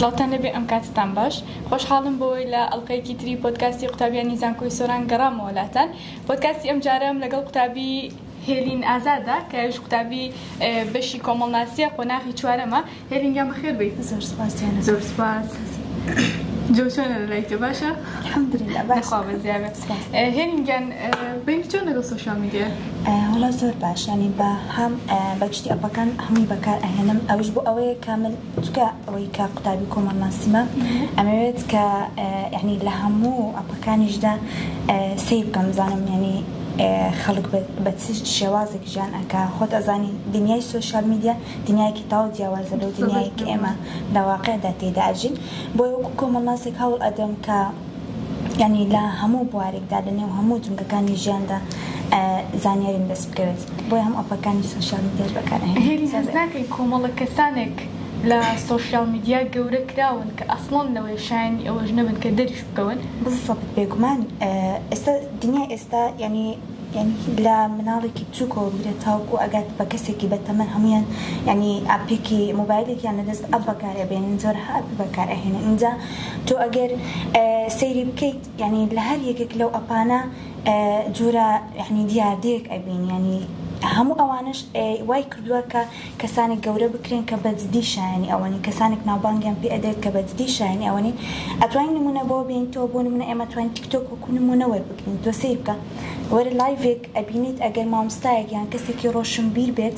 سلاوتان لەبێ ئەم کاتتان باش خۆشحاڵم بۆی لە ئەڵلقەیەکی تری پۆدکاستی قوتابیانی زانکۆی سۆران گەڕامەوە لاتان. پۆدکاستی ئەم جارەم لەگەڵ قوتابی هێلین ئازادە کە ئەویش قوتابی بەشی کۆمەڵناسیە قۆناغی چوارەمە. هێلینگیان بەخێر بێت. زۆر سوپاسیانە. زۆر سوپاس. جۆشۆنە لەلایتە باشە؟ الحەمدولله باش. خوا بەزیابێ. هێلینگیان بینی چۆن لەگەڵ سۆشیال میدیا؟ وڵا زۆر باش، ینی بە هەم بەگشتی ئەپەکان هەمووی بەکار ئەهێنم. ئەویش بۆ ئەوەیە کامل چکە ئەوەی کە قوتابی کۆمەڵناسیمە ئەمەوێت کە یعنی لە هەموو ئەپەکانیشدا سەیر بکەم بزانم ینی خەڵک بە چ شێوازێک ژیان ئەکا. خۆت ئەزانی دنیای سۆشیال میدیا دنیایەکی تاو جیاوازە لەو دنیایی کە ئێمە لە واقعدا تێدا ئەژین. بۆ وەکو کۆمەڵناسێک هەوڵ ئەدەم کە ینی لە هەموو بوارێکدا لەنێو هەموو جنگەکانی ژیاندا زانیاریم دەست بکەوێت. بۆی هەم ئەپەکانی سۆشیال میدیاش بەکارهێنین. هێلین هەست ناکەی کۆمەڵە کەسانێک لە سۆشیال میدیا گەورە کراون کە ئەسڵان لەوەی شایانی ئەوەش نەبن کە دەریش بکەون؟ بزەبت بێگومان ئێستا دنیای ئێستا ینی لە مناڵێکی بچووکەوە بگرێت تاوکو ئەگات بە کەسێکی بەتەمەن هەمویان ینی ئاپێکی مۆبایلێکیان لەدەست ئەپ بەکارەبێنن زۆرها ئەپی بەکارئەهێنن. اینجا تۆ ئەگەر سەیری بکەیت ینی لە هەر یەکێک لەو ئەپانە جورە ینی دیاردەیەک ئەبین ینی هەموو ئەوانش وای کردووە کە کەسانێک گەورە بکرێن کە بەجددی شایانی ئەوەنی کەسانێک ناوبانگیان پێ ئەدێت کە بەجددی شایانی ئەوەنی ئەتوانین نمونە بۆ بینیتەوە بۆ نمونە ئێمە توانین تیکتۆک وەکو نمونە وەربگرین. تۆ سیر بکە وەرە لایڤێک ئەبینیت ئەگەر مامۆستایەک یان کەسێکی ڕۆشنبیر بێت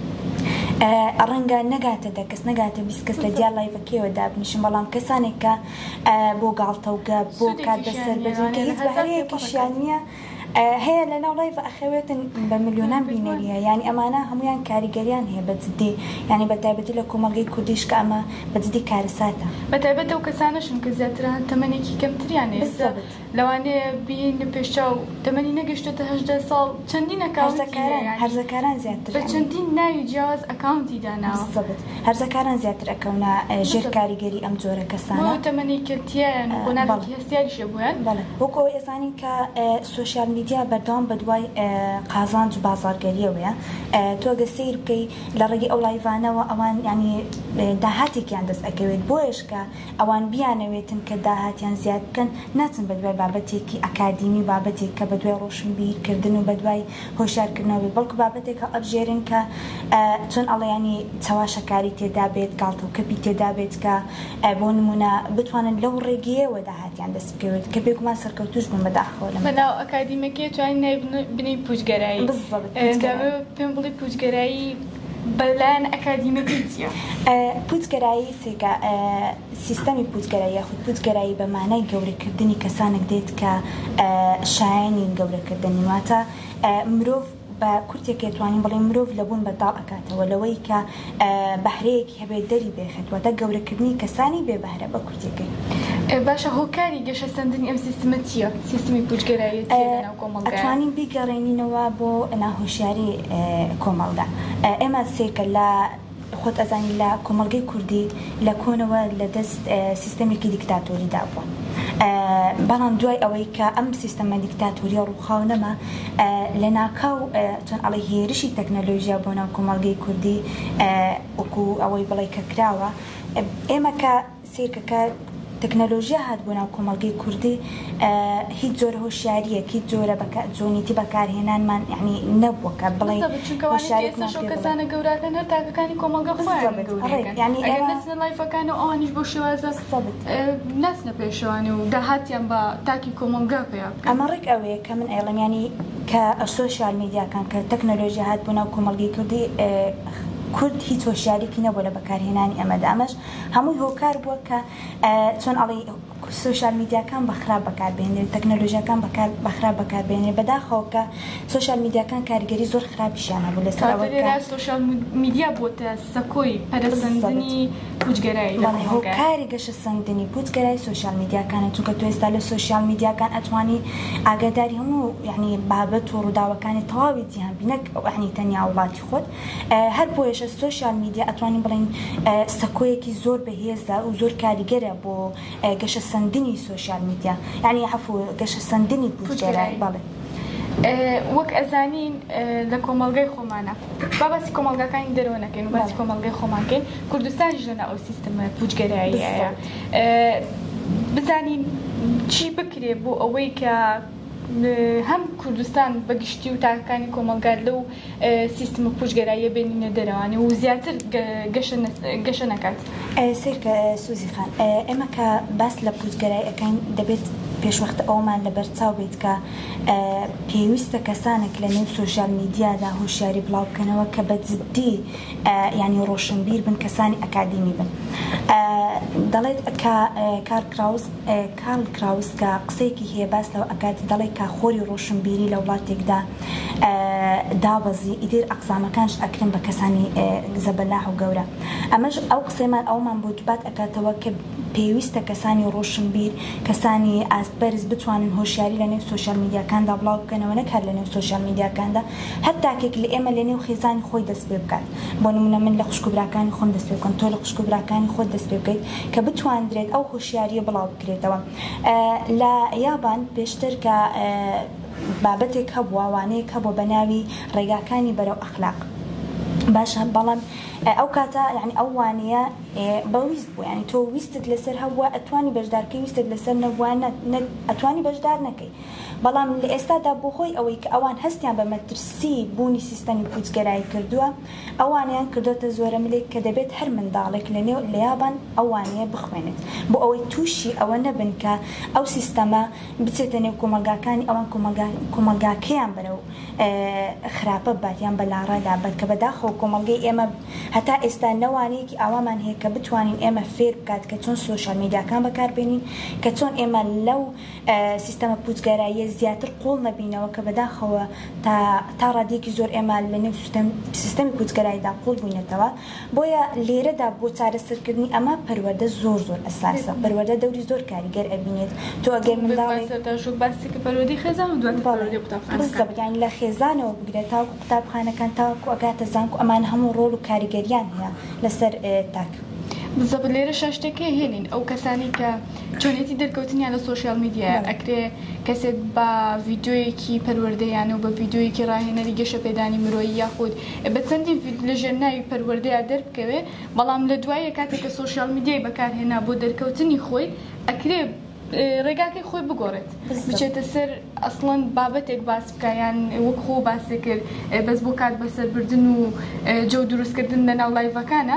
ڕەنگە نەگاتە دەکەس نەگاتە 20 کەس لە دیار لایڤەکەیەوە دابنیشن، بەڵام کەسانێک کە بۆ گاڵتەوگە بۆ کات بەسەر بێتن کە هیچ بەهرەیەکیشیان نییە هەیە لە ناو لایڤ ئەخەوێتن بە ملیۆنان بینەریە. یعنی ئەمانە هەمویان کاریگەریان هەیە بەجددی، یعنی بەتایبەتی لە کۆمەڵگەی کوردیش کە ئەمە بەجددی کارەساتە. بەتایبەت ئەو کەسانەشن کە زیاتران تەمەنێکی کەمتریان هێستا لەوانەیە بین پێشچاو تەمەنی نەگەشتێتە 18 ساڵ چەندین هەرزەکاران زیاتر بە چەندین ناوی جیاواز ئەکاونتی داناوە. هەرزەکاران زیاتر ئەکەونە ژێر کاریگەری ئەم جۆرە کەسانە تەمەنی کەتیان قۆناغی هەستیاریشە بوویان. وەکو ئەوەی ئەزانین کە سۆشیال میدیا بەردەوام بەدوای قازانج و بازارگەریەوەیە. تۆ ئەگە سیر بکەی لە ڕێگەی ئەو لایڤانەوە ئەوان ینی داهاتێکیان دەست ئەکەوێت بۆیش کە ئەوان بیانەوێتن کە داهاتیان زیاد بکەن ناچن بەدوای بابەتێکی ئەکادیمی بابەتێک کە بەدوای ڕۆشنبیرکردن و بەدوای هۆشیارکردنەوەی بەڵکو بابەتێکە ئەبژێرن کە چۆن ئەڵەیانی چاواشەکاری تێدا بێت گاڵتەوکەپی تێدا بێت کە بۆ نمونە بتوانن لەو ڕێگەیەوە داهاتیان دەست بکەوێت کە بێگومان سەرکەوتوش بوون بەداخەوە بەناو ئەکادیمەکەی توانین بنی پوچگەرایی. پێم بڵێ پوچگەرایی بەلایەن ئەکادیمەکەی چییە؟ پوچگەرایی سێکە سیستەمی پوچگەرایی یاخود پوچگەرایی بە مانای گەورەکردنی کەسانێک دێت کە شایانی گەورەکردنی واتە مرۆڤ بە کورتێکی توانین بڵێ مرۆڤ لەبوون بەداڵ ئەکاتەوە لەوەی کە بەهرەیەکی هەبێت دەری بێخێتوەتە گەورەکردنی کەسانی بێ بەهرە بە کورتێکی. باشە هۆکاری گەشە سەندنی ئەم سیستمە چییە؟ سیستمی پوچگەرایی ناو کۆمەڵگا ئەتوانین بیگەڕێنینەوە بۆ ناهۆشیاری کۆمەڵگا. ئێمە سێکە لە خۆت ئەزانی لە کۆمەڵگەی کوردی لە کۆنەوە لە دەست سیستەمێکی دیکتاتۆری دابووە، بەڵام دوای ئەوەی کە ئەم سیستەمە دیکتاتۆریە ڕووخاو نەما لە ناکاو چۆن ئەڵێ هێرشی تەکنەلۆژیا بۆ ناو کۆمەڵگەی کوردی وەکو ئەوەی بڵێ کە کراوە ئێمە کە سیرکەکە تەکنەلۆژیا هات بۆ ناو کۆمەڵگەی کوردی هیچ جۆرە هۆشیاریەک هیچ جۆرە جۆنیتی بەکارهێنانمان یعنی نەبووە کە بڵێ کەسانە گەورەکەن هەر تاکەکانی کۆمەڵگە ینی ئەگەر لایفەکان و ئەوانیش بۆ شێوازە نەچنە پێشەوانی و داهاتیان بە تاکی کۆمەڵگا پێ. ئەمە ڕێک ئەوەیە کە من ئێڵم ینی کە سۆشیال میدیاکان کە تەکنەلۆژیا هات بۆ ناو کۆمەڵگەی کوردی کورد هیچ هۆشیارێکی نەبوو لە بەکارهێنانی ئەمەدا. ئەمەش هەمووی هۆکار بووە کە چۆن ئەڵێ سۆشیال میدیاکان بەخراپ بەکاربێنێت تەکنەلۆژیاکان بەخراپ بەکاربێنێت بەداخەوە کە سۆشیال میدیاکان کاریگەری زۆر خراپیشیان هەبوو لەسەر سۆشیال میدیا بۆتە سەکۆی پەرەسەندنی پوچگەرایی. هۆکاری گەشە سەندنی پوچگەرایی سۆشیال میدیاکانە چونکە تۆ ئێستا لە سۆشیال میدیاکان ئەتوانی ئاگاداری هەموو یعنی بابەت و ڕووداوەکانی تەواوی جیهان بینەک یعنی تەنیا وڵاتی خۆت هەر بۆیەشە سۆشیال میدیا ئەتوانین بڵێن سەکۆیەکی زۆر بەهێزە و زۆر کاریگەرە بۆ گەشە سەندنی سۆشیال میدیا یعنی عفو گەشە سەندنی پوچگەرایی. بەڵێ وەک ئەزانین لە کۆمەڵگەی خۆمانە باسی کۆمەڵگەکانی دەرەوەنەکەین و باسی کۆمەڵگەی خۆمانکەین کوردستانیش لەناو ئەو سیستەمە پوچگەراییەیە بزانین چی بکرێ بۆ ئەوەی کە هەم کوردستان بەگشتی و تاکەکانی کۆمەلگار لەو سیستەمە پوچگەراییە بێنینە دەرەوانێ و زیاتر گەشە نەکات. سیرکە سوزی خان ئێمە کە باس لە پوچگەرایی ئەەکەین دەبێت پێشوەختە ئەومان لەبەرچاو بێت کە پێویستە کەسانێک لە نێو سۆشیال میدیادا هۆشیاری بڵاو بکەنەوە کە بە جددی ینی ڕۆشنبیر بن کەسانی ئەکادیمی بن. دەڵێت کارل کراوس کە قسەیەکی هەیە باس لەو ئەکاتی دەڵێت کە خۆری ڕۆشنبیری لە وڵاتێکدا دابەزی ئیدر ئەقسامەکانش ئەکرن بە کەسانی زەبەلاح و گەورە. ئەمەش ئەو قسەیمان ئەومان بۆ دووبات ئەکاتەوە کە پێویستە کەسانی ڕۆشنبیر کەسانی ئاسپەرز بتوانن هۆشیاری لە نێو سۆشیال میدیاکاندا بڵاو بکەنەوە نەکات لە نێو سۆشیال میدیاکاندا هەر تاکێک لە ئێمە لە نێو خێزانی خۆی دەست پێ بکات. بۆ نمونە من لە خوشکبراکانی خۆم دەست پێ بکەم تۆ لە خوشکبراکانی خۆت دەست پێ بکەیت کە بتوانرێت ئەو هۆشیاریە بڵاو بکرێتەوە. لە یابان پێشتر کە بابەتێک هەبووە وانەیەک هەبووە بە ناوی ڕێگاکانی بەرەو ئەخلاق باشە بەڵام ئەو کاتە یعنی ئەو وانەیە بەویست بوو ینی تۆ ویستت لەسەر هەبووە ئەتوانی بەشدارکەی ویستت لەسەر نەبووە ئەتوانی بەشدار نەکەی. بەڵام لە ئێستادا بۆ خۆی ئەوەی کە ئەوان هەستیان بە مەترسی بوونی سیستەمی پوچگەرایی کردووە ئەوانیان کردوتە زۆرە ملێک کە دەبێت هەر منداڵێک لە نێو لە یابان ئەوانەیە بخوێنێت بۆ ئەوەی تووشی ئەوە نەبن کە ئەو سیستەمە بچێتە نێو کۆمەلگاکانی ئەوان کۆمەلگاکەیان بەرەو خراپە باتیان بەلاڕەدا بەت کە بەداخەوە کۆمەلگەی ئێمە هەتا ئێستا نەوانەیەکی ئاوامان هەیە کە بتوانین ئێمە فێر بکات کە چۆن سۆشیال میدیاکان بەکاربێنین کە چۆن ئێمە لەو سیستەمە پوچگەراییە زیاتر قوڵ نەبینەوە کە بەداخەوە تا ڕادێکی زۆر ئێمە لە نێو سیستەمی پوچگەراییدا قوڵ بووینەتەوە. بۆیە لێرەدا بۆ چارەسەرکردنی ئەمە پەروەردە زۆر ئەساسە پەروەردە دەوری زۆر کاریگەر ئەبینێت. تۆ ئەگەر منداڵی پەروەردەی خێزان و دوای قوتابخانەکان لە خێزانەوە بگرێت تاوەکو قوتابخانەکان تاوەکو ئەگاتە زانکو ئەمان هەموو ڕۆڵ و کاریگەریان هەیە لەسەر تاک. بزەبت لێرە شاشتێکی هێنین ئەو کەسانی کە چۆنێتی دەرکەوتنیان لە سۆشیال میدیا ئەکرێ کەسێک بە ڤیدیۆیەکی پەروەردەیانە و بە ڤیدیۆیەکی ڕاهێنەری گەشە پێدانی مرۆیی یاخود بە چەندی لە ژێرناوی پەروەردەیە دەربکەوێت بەڵام لە دوایە کاتێک کە سۆشیال میدیای بەکارهێنا بۆ دەرکەوتنی خۆی ئەکرێ ڕێگاکەی خۆی بگۆڕێت بچێتە سەر ئەسڵەن بابەتێک باس بکایان وەک خۆ باسی کرد بەس بۆ کات بەسەربردن و جۆ دروستکردن لە ناو لایڤەکانە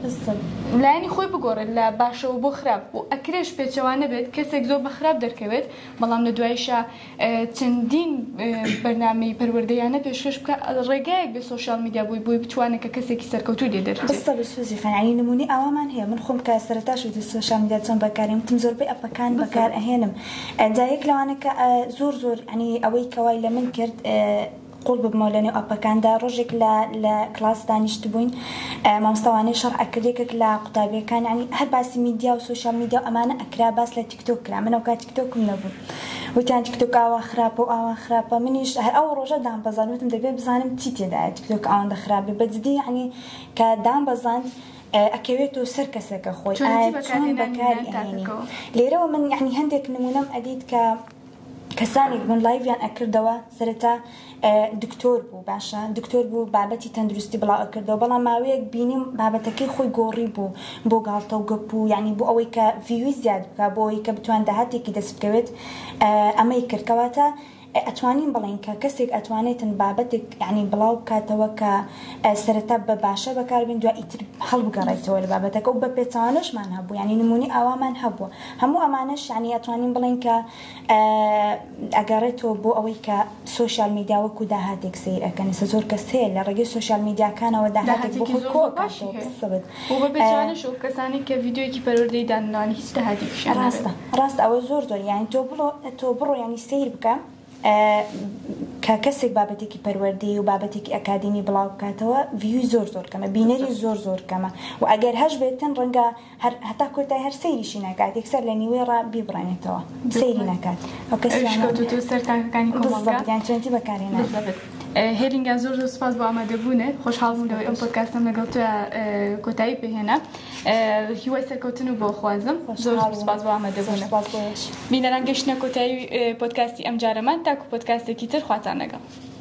لایانی خۆی بگۆڕێت لە باشەوە بۆ خراپ و ئەکرێش پێچەوانە بێت کەسێک زۆر بە خراپ دەرکەوێت بەڵام لە دوایشە چەندین بەرنامەی پەروەردەیانە پێشکەش بکە ڕێگایەک بە سۆشیال میدیا بووی بتوانێت کە کەسێکی سەرکەوتوو لێ دەرچێت. سوزی خانی نمونی ئەوامان هەیە من خۆم کە سەرەتاش سۆشیال میدیا چۆن بەکارێنم زۆربەی ئەپەکان بەکار ئەهێنم جایەک لەوانە کە زۆر ینی ئەوەی کەوای لە من کرد قوڵ ببمەوە لە نێو ئەپەکاندا ڕۆژێک لە کلاس دانیشت بووین مامۆستاوانەی شەڕ ئەکردێکێک لە قوتابیەکان ینی هەر باسی میدیا و سۆشیال میدیا و ئەمانە ئەکرا باس لە تیکتۆک کرا من ئەو کات تیکتۆکم نەبوو وتیان تیکتۆک ئاوا خراپە و ئاوا خراپە منیش هەر ئەو ڕۆژە دامبەزانوتم دەبێت بزانم چی تێدایە تیکتۆک ئەوەندە خراپە بەجددی ینی کە دامبەزاند ئەکەوێت و سەر کەسێکە خۆی چۆن بەکاری ئەهێنی. لێرەوە من ینی هەندێک نمونەم ئەدیت کە کەسانێک من لایڤیان ئەکردەوە سەرەتا دکتۆر بوو باشە دکتۆر بوو بابەتی تەندروستی بڵاو ئەکردەوە بەڵام ماوەیەک بینیم بابەتەکەی خۆی گۆڕی بوو بۆ گاڵتە و گەپ و یعنی بۆ ئەوەی کە ڤیوی زیاد بکە بۆ ئەوەی کە بتوان داهاتێکی دەست بکەوێت ئەمەی کردکەواتە ئەتوانین بڵین کە کەسێک ئەتوانێتن بابەتێک یعنی بڵاو بکاتەوە کە سەرەتا بە باشە بەکاربێن دوای ئیتر هەڵبگەڕێتەوە لە بابەتەکە و بە پێچەوانەشمان هەبوو ینی نمونی ئاوامان هەبووە هەموو ئەمانەش ینی ئەتوانین بڵین کە ئەگەڕێتەوە بۆ ئەوەی کە سۆشیال میدیا وەکو داهاتێک سیر ئەەکەن زۆر کەس هەیە لە ڕێگەی سۆشیال میدیاکانەوە داهاتێک بۆ خۆی کۆبێت بە پێچەوانەش و کەسانی کە ڤیدیۆیەکی پەروەردەی دانانی هیچ داهاتێکیشیان ڕاستە ئەوە زۆر یعنی تۆ بڕۆ ینی سیر بکە کە کەسێک بابەتێکی پەروەردەی و بابەتێکی ئەکادیمی بڵاو بکاتەوە ڤیوی زۆر کەمە بینەری زۆر کەمە و ئەگەر هەش بێتن ڕەنگە هەتا کۆتای هەر سەیریشی ناکات یەکسەر لە نیوەی ڕا بیبڕێنێتەوە سەیری ناکات ئەو کەسیان سەرتاکەکانی کۆمەڵگا چۆنتی بەکارهێنان هێلینگان زۆر زۆر سپاس بۆ ئامادەبوونێ خۆشحاڵم لەوەی ئەم پۆدکاستم لەگەڵ تۆ کۆتایی پێهێنا هیوای سەرکەوتن و بۆ خوازم زۆر سپاس بۆ ئامادەبوونە بینەران گەشتنە کۆتایی پۆدکاستی ئەم جارەمان تاکو پۆدکاستێکی تر خواتان لەگەڵ